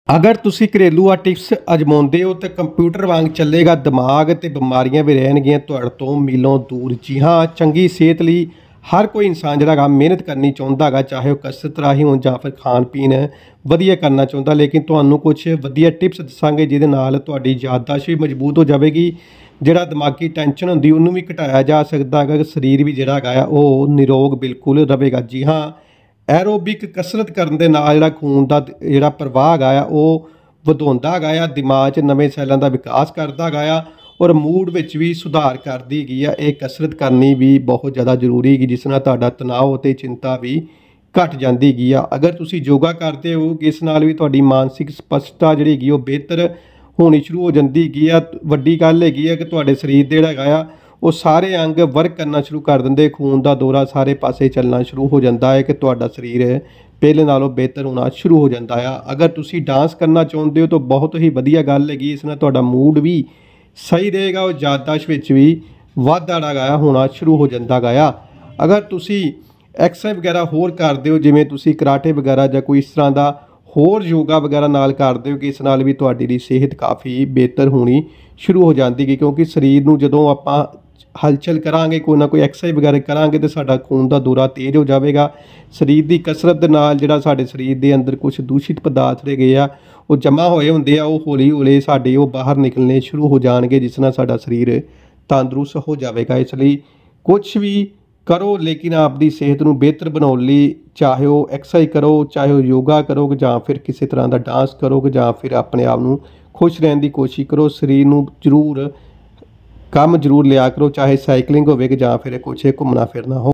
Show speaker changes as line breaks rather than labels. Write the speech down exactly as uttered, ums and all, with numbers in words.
अगर तुसी घरेलू आ टिप्स अजमाते हो तो कंप्यूटर वांग चलेगा दिमाग तो बीमारियां भी रहनगियां तुहाडे तो मीलों दूर। जी हाँ, चंगी सेहत लई हर कोई इंसान जिहड़ा मेहनत करनी चाहुंदा है, चाहे वह कसरत राही हो जां फिर खान पीन वधिया करना चाहुंदा। लेकिन तुहानूं कुछ वधिया टिप्स दसांगे जिहदे नाल तुहाडी याददाश्त भी मजबूत हो जाएगी, जिहड़ा दिमागी टेंशन हुंदी उहनूं भी घटाया जा सकदा है, शरीर भी जिहड़ा है वह निरोग बिल्कुल रहेगा। जी हाँ, एरोबिक कसरत करन दे नाल जिहड़ा खून दा जिहड़ा प्रवाह है वह ਵਧਾਉਂਦਾ ਹੈਗਾ, दिमाग 'ਚ नਵੇਂ सैलों का विकास करता है और मूड विच भी सुधार करती हैगी आ। ये कसरत करनी भी बहुत ज़्यादा जरूरी है, जिस नाल तुहाडा तनाव और चिंता भी घट जाती हैगी आ। अगर तुसी योगा करते हो इस नाल भी तुहाडी मानसिक स्पष्टता जिहड़ी हैगी वो बेहतर होनी शुरू हो जाती हैगी आ। वड्डी गल हैगी आ कि तुहाडे शरीर दे जिहड़ा हैगा वो सारे अंग वर्क करना शुरू कर देंगे, खून का दौरा सारे पासे चलना शुरू हो जाता है कि तुहाडा शरीर पहले नालों बेहतर होना शुरू हो जाता है। अगर तुसी डांस करना चाहते हो तो बहुत ही वधिया गल हैगी, इस नाल तुहाडा मूड भी सही रहेगा और याददाश्त विच भी वाधा जिहड़ा होना शुरू हो जाता है। अगर तुसी एक्सरसाइज वगैरह होर करते हो जिवें तुसी कराटे वगैरह जां कोई इस तरह का होर योगा वगैरह नाल करते हो कि इस नाल भी तुहाडी सेहत काफ़ी बेहतर होनी शुरू हो जाती है, क्योंकि शरीर नूं जदों आपां हलचल करांगे कोई ना कोई एक्सरसाइज वगैरह करांगे तो साडा खून का दौरा तेज़ हो जाएगा। शरीर की कसरत दे नाल जिहड़ा साडे शरीर के अंदर कुछ दूषित पदार्थ रह गए आ वो जमा होए हुंदे आ, वो हौली हौली साडे वो बाहर निकलने शुरू हो जाएंगे, जिस नाल साडा शरीर तंदुरुस्त हो जाएगा। इसलिए कुछ भी करो लेकिन आपकी सेहत को बेहतर बनाने लई चाहे वो एक्सरसाइज करो, चाहे वो योगा करो, जां फिर किसी तरह का डांस करो, जां फिर अपने आप को खुश रहने की कोशिश करो। शरीर को जरूर काम जरूर लिया करो, चाहे साइकलिंग हो जां फिर कुछ घूमना फिरना हो।